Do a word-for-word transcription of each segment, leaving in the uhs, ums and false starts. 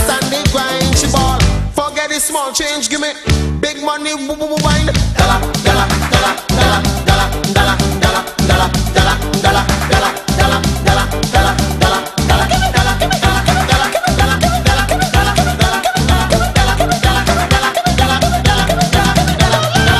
stand the grind, she ball. Forget the small change, give me big money, woo woo woo wine. Dollar, dollar, dollar, dollar, dollar, dollar, dollar, dollar, dollar, dollar, dollar, dollar, dollar, dollar, dollar, dollar, give me dollar, give me dollar, give me dollar, give me dollar, give me dollar, give me dollar, give me dollar, give me dollar, give me dollar, give me dollar, give me dollar, give me dollar, give me dollar, give me dollar, give me dollar.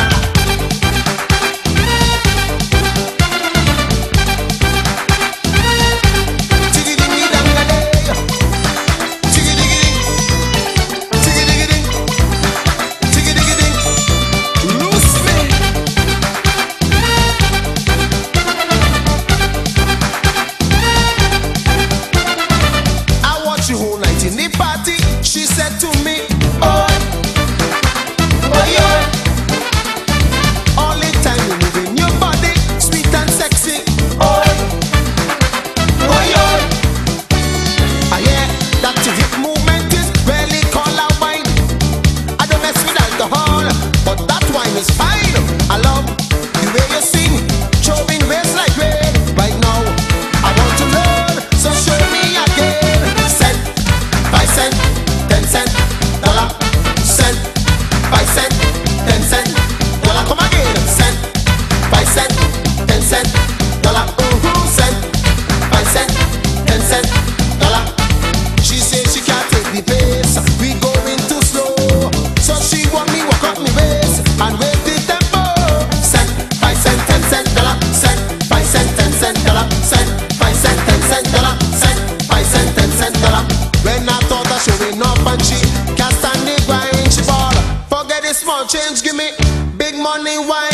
She said to me, oh, oh yeah. All the time you moving your body, sweet and sexy. Oh, oh yeah. I hear that your hip movement is really called out wine. I don't mess with alcohol, but that wine is fine. I love the way you sing, showing waist like rain. Right now, I want to learn, so show me again. Cent by cent. Ten cent, dollar, cent, five cent, ten cent, dollar. Come again, cent, five cent, ten cent, dollar. Ooh, cent, five cent, ten cent, dollar. She says she can't take the pace. We going too slow, so she want me walk up me waist and wait the tempo. Cent, five cent, ten cent, dollar. Cent, five cent, ten cent, dollar. Cent, five cent, ten cent, dollar. Cent, five cent, ten cent, dollar. When I thought I showing up and she can't stand the grind, she ball. Forget the small change, give me big money, why?